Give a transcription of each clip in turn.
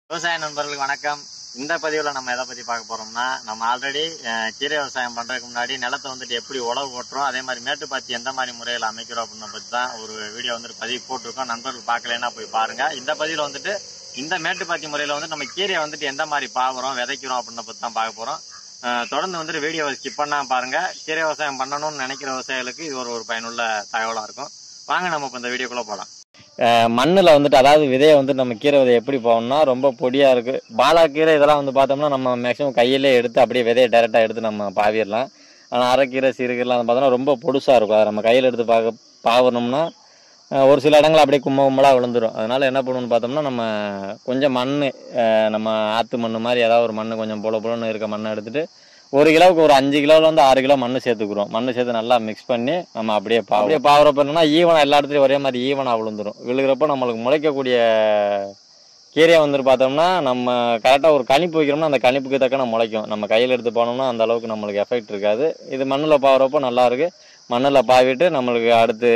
விவசாய நண்பர்களுக்கு வணக்கம். இந்த பதிவில் நம்ம எதை பற்றி பார்க்க போகிறோம்னா, நம்ம ஆல்ரெடி கீரை விவசாயம் பண்ணுறதுக்கு முன்னாடி நிலத்தை வந்துட்டு எப்படி உழவு ஓட்டுறோம், அதே மாதிரி மேட்டுப்பாத்தி எந்த மாதிரி முறையில் அமைக்கிறோம் அப்படின்னு பற்றி தான் ஒரு வீடியோ வந்துட்டு பதிவு போட்டிருக்கோம். நண்பர்கள் பார்க்கலன்னா போய் பாருங்கள். இந்த பதிவில் வந்துட்டு இந்த மேட்டுப்பாத்தி முறையில் வந்து நம்ம கீரையை வந்துட்டு எந்த மாதிரி பாவுறோம் விதைக்கிறோம் அப்படின்னு பற்றி தான் பார்க்க போகிறோம். தொடர்ந்து வந்துட்டு வீடியோவை ஸ்கிப் பண்ணாமல் பாருங்கள். கீரை விவசாயம் பண்ணணும்னு நினைக்கிற விவசாயிகளுக்கு இது ஒரு பயனுள்ள தகவலாக இருக்கும். வாங்க நம்ம இப்போ இந்த வீடியோக்குள்ளே போகலாம். மண்ணில் வந்துட்டு அதாவது விதையை வந்துட்டு நம்ம கீரை விதை எப்படி போகணும்னா, ரொம்ப பொடியாக இருக்குது. பாலாக்கீரை இதெல்லாம் வந்து பார்த்தோம்னா நம்ம மேக்ஸிமம் கையிலே எடுத்து அப்படியே விதையை டைரெக்டாக எடுத்து நம்ம பாவிடலாம். ஆனால் அரைக்கீரை சிறுகீரைலாம் வந்து பார்த்தோம்னா ரொம்ப பொடுசாக இருக்கும். அதை நம்ம கையில் எடுத்து பாவணும்னா ஒரு சில இடங்கள் அப்படியே கும்மலாக விழுந்துடும். அதனால் என்ன பண்ணணும்னு பார்த்தோம்னா, நம்ம கொஞ்சம் மண், நம்ம ஆற்று மண் மாதிரி ஏதாவது ஒரு மண் கொஞ்சம் பொலன்னு இருக்க மண்ணை எடுத்துகிட்டு 1 கிலோவுக்கு ஒரு 5 கிலோவில் வந்து 6 கிலோ மண் சேர்த்துக்கிறோம். மண் சேர்த்து நல்லா மிக்ஸ் பண்ணி நம்ம அப்படியே பாவுறப்ப என்னன்னா ஈவனாக எல்லா இடத்துலையும் ஒரே மாதிரி ஈவனாக விழுந்துடும். விழுகிறப்ப நம்மளுக்கு முளைக்கக்கூடிய கீரையை வந்துட்டு பார்த்தோம்னா, நம்ம கரெக்டாக ஒரு கணிப்பு வைக்கிறோம்னா அந்த கணிப்புக்கு தக்க நம்ம முளைக்கும். நம்ம கையில் எடுத்து போனோம்னா அந்த அளவுக்கு நம்மளுக்கு எஃபெக்ட் இருக்காது. இது மண்ணில் பாவுறப்போ நல்லாயிருக்கு. மண்ணில் பாவிட்டு நம்மளுக்கு அடுத்து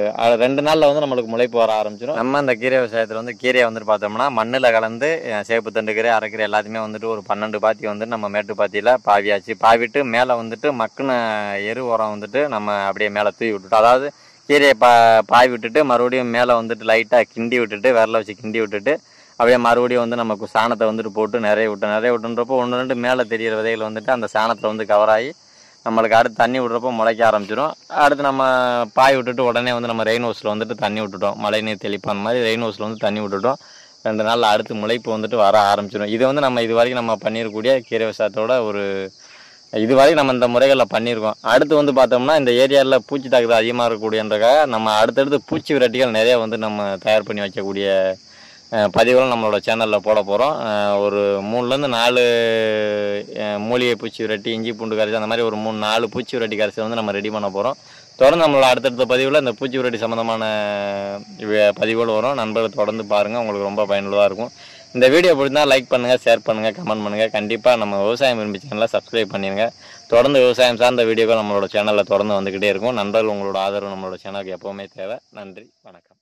2 நாளில் வந்து நம்மளுக்கு முளைப்பு வர ஆரம்பிச்சிடும். நம்ம இந்த கீரை விவசாயத்தில் வந்து கீரையை வந்துட்டு பார்த்தோம்னா மண்ணில் கலந்து சேப்பு தண்டு கீரை அரைக்கீரை எல்லாத்தையுமே வந்துட்டு ஒரு 12 பாத்தி வந்து நம்ம மேட்டுப்பாத்தியில் பாவியாச்சு. பாவிட்டு மேலே வந்துட்டு மக்குன எரு உரம் வந்துட்டு நம்ம அப்படியே மேலே தூவி விட்டுட்டோம். அதாவது கீரையை பாவி விட்டுட்டு மறுபடியும் மேலே வந்துட்டு லைட்டாக கிண்டி விட்டுட்டு விரல வச்சு கிண்டி விட்டுட்டு அப்படியே மறுபடியும் வந்து நமக்கு சாணத்தை வந்துட்டு போட்டு நிறைய விட்டுன்றப்போ 1-2 மேலே தெரியிற விதைகள் வந்துட்டு அந்த சாணத்தில் வந்து கவராகி நம்மளுக்கு அடுத்து தண்ணி விட்றப்போ முளைக்க ஆரம்பிச்சிடும். அடுத்து நம்ம பாய் விட்டுட்டு உடனே வந்து நம்ம ரெயின் ஹவுஸில் வந்துட்டு தண்ணி விட்டுட்டோம். மழை நீர் தெளிப்பான் மாதிரி ரெயின் ஹவுஸில் வந்து தண்ணி விட்டுட்டோம். 2 நாளில் அடுத்து முளைப்பு வந்துட்டு வர ஆரம்பிச்சிடும். இது வந்து நம்ம இது வரைக்கும் நம்ம பண்ணியிருக்கக்கூடிய கீரை விவசாயத்தோட இது வரைக்கும் நம்ம இந்த முறைகளில் பண்ணியிருக்கோம். அடுத்து வந்து பார்த்தோம்னா இந்த ஏரியாவில் பூச்சி தாக்குதல் அதிகமாக இருக்கக்கூடியன்றக்காக நம்ம அடுத்தடுத்து பூச்சி விரட்டிகள் நிறைய வந்து நம்ம தயார் பண்ணி வைக்கக்கூடிய பதிவுகளும் நம்மளோட சேனலில் போட போகிறோம். ஒரு 3-4 மூலிகை பூச்சி விரட்டி, இஞ்சி பூண்டு கரைச்சி, அந்த மாதிரி ஒரு 3-4 பூச்சி விரட்டி கரைச்சி வந்து நம்ம ரெடி பண்ண போகிறோம். தொடர்ந்து நம்மளோட அடுத்தடுத்த பதிவில் இந்த பூச்சி விரட்டி சம்மந்தமான பதிவுகள் வரும். நண்பர்கள் தொடர்ந்து பாருங்கள், உங்களுக்கு ரொம்ப பயனுள்ளதாக இருக்கும். இந்த வீடியோ பிடிச்சிருந்தால் லைக் பண்ணுங்கள், ஷேர் பண்ணுங்கள், கமெண்ட் பண்ணுங்கள். கண்டிப்பாக நம்ம விவசாயம் விரும்பி சேனலில் சப்ஸ்கிரைப் பண்ணிடுங்க. தொடர்ந்து விவசாயம் சார்ந்த வீடியோக்கள் நம்மளோட சேனலில் தொடர்ந்து வந்துக்கிட்டே இருக்கும். நண்பர்கள் உங்களோட ஆதரவு நம்மளோட சேனலுக்கு எப்போவுமே தேவை. நன்றி, வணக்கம்.